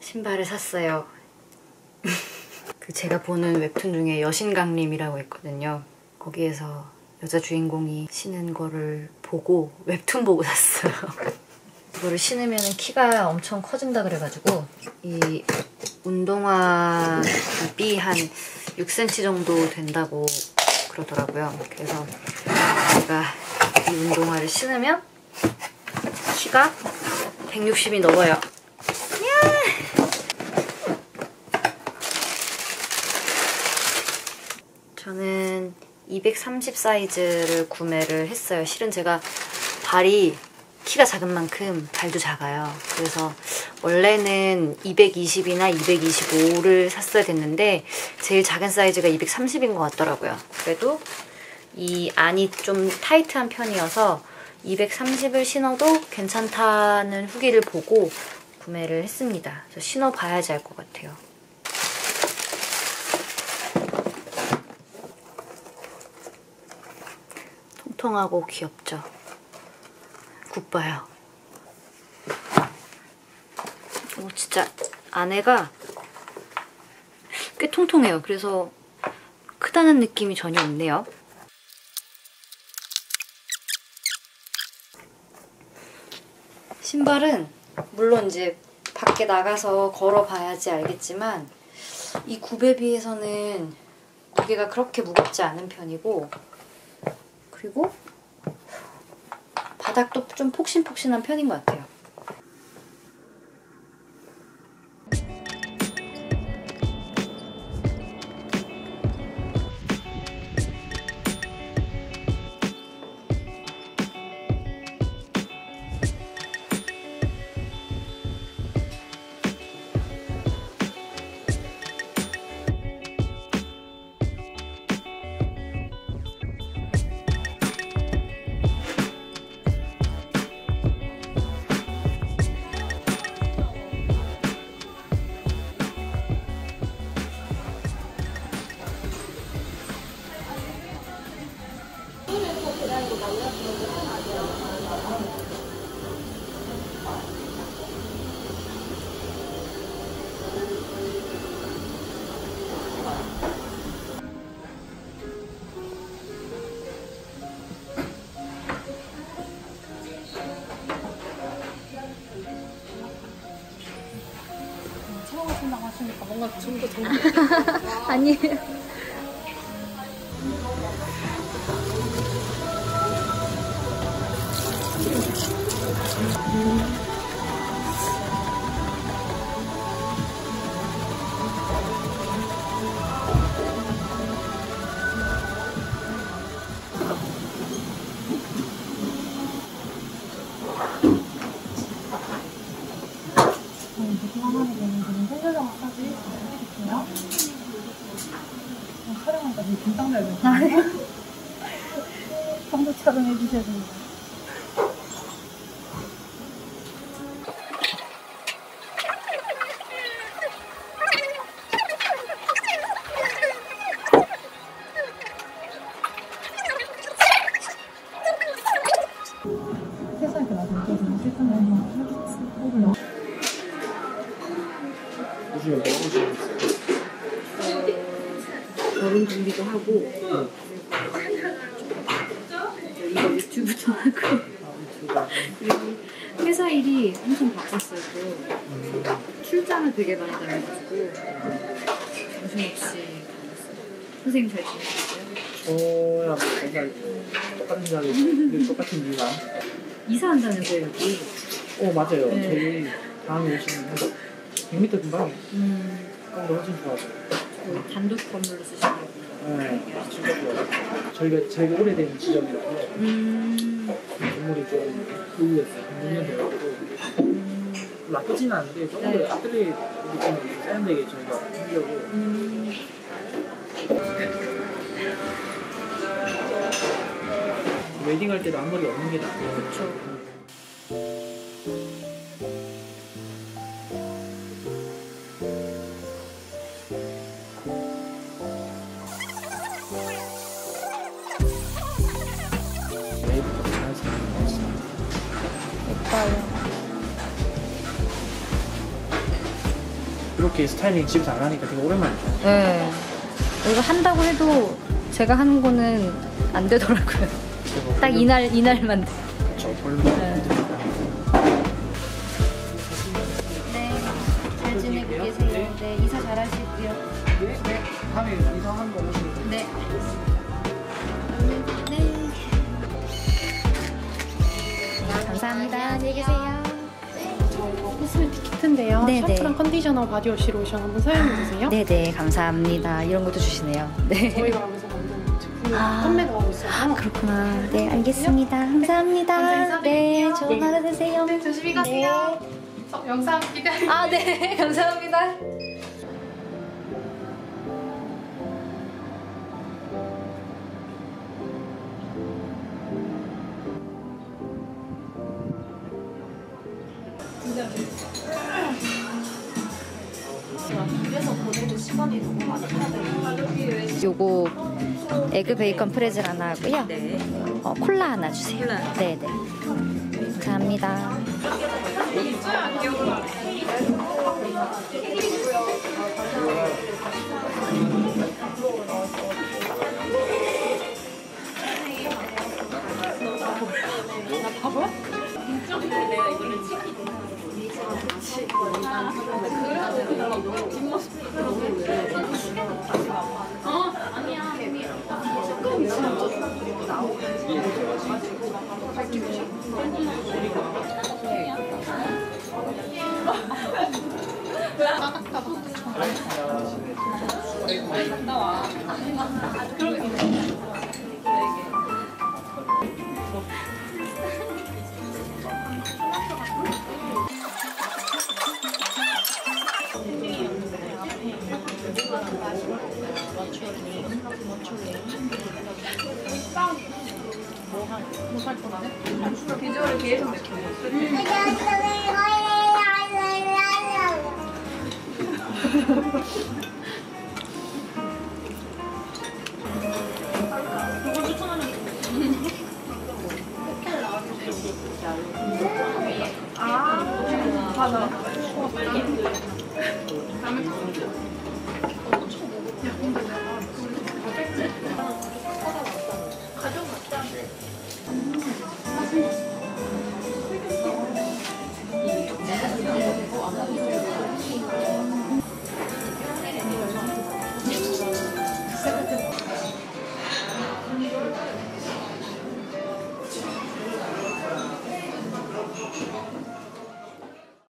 신발을 샀어요. 그 제가 보는 웹툰 중에 여신강림이라고 있거든요. 거기에서 여자 주인공이 신은 거를 보고 웹툰 보고 샀어요. 이거를 신으면 키가 엄청 커진다 그래가지고 이 운동화비 한 6cm 정도 된다고 그러더라고요. 그래서 제가 이 운동화를 신으면 키가 160이 넘어요. 저는 230 사이즈를 구매를 했어요. 실은 제가 발이 키가 작은 만큼 발도 작아요. 그래서 원래는 220이나 225를 샀어야 됐는데 제일 작은 사이즈가 230인 것 같더라고요. 그래도 이 안이 좀 타이트한 편이어서 230을 신어도 괜찮다는 후기를 보고 구매를 했습니다. 그래서 신어봐야지 알 것 같아요. 통통하고 귀엽죠? 굿바요. 진짜 안에가 꽤 통통해요. 그래서 크다는 느낌이 전혀 없네요. 신발은 물론 이제 밖에 나가서 걸어봐야지 알겠지만 이 굽에 비해서는 무게가 그렇게 무겁지 않은 편이고, 그리고 바닥도 좀 폭신폭신한 편인 것 같아요. 체험하신다고 하시니까 뭔가 좀 더 좋은 아니에요. 촬영하니까 되게 긴장되네요. 평소 촬영해 주셔야 됩니다. 세상에 나중에 또 실천을 요즘에 뭐 하고 있어요? 결혼 준비도 하고 이거 유튜브도 하고 그리고 회사 일이 엄청 바빴어요. 또 출장을 되게 많이 다녀가지고 정신없이 다녔어요. 선생님 잘 지내셨어요? 저야 맨날 똑같은 자리 똑같은 이유가 이사한다면서요 여기? 맞아요. 네. 저희 다음에 오시면 100m 금방 가까운 거 훨씬 좋아져요. 그 단독 건물로 쓰시더라고요. 네, 진짜 좋아요. 저희가 제일 오래된 지점이라서 건물이 좀 노후했어요. 6년 돼가지고 나쁘진 않은데 조금 더 아트리에 느낌이 세련되게 저희가 하려고 웨딩할 때도 앞머리 없는 게 나아요. 그렇죠. 내일부터 잘 생각했어요. 예뻐요. 이렇게 스타일링 집에서 안 하니까 되게 오랜만이죠. 네. 이거 한다고 해도 제가 하는 거는 안 되더라고요. 딱 이날만 돼. 저 볼륨. 네. 잘 지내고 계세요. 네, 이사 잘 하시고요. 네. 다음에 이상한 거 오시면 돼요. 네. 네. 감사합니다. 안녕히 계세요. 저 이거 코스메틱 키트인데요. 네네. 샴푸랑 컨디셔너, 바디워시, 로션 한번 사용해 보세요. 네네, 감사합니다. 이런 것도 주시네요. 네. 저희가 여기서 만든 제품을 아. 판매도 하고 있어요. 그렇구나. 네, 알겠습니다. 감사합니다. 감사합니다. 네, 좋은 하루 되세요. 네, 조심히 가세요. 영상 기대할게요. 아, 네, 감사합니다. 요거 에그 베이컨 프레즐 하나 하고요. 네. 콜라 하나 주세요. 콜라. 네, 네. 감사합니다. 비주얼을 계속 맞아.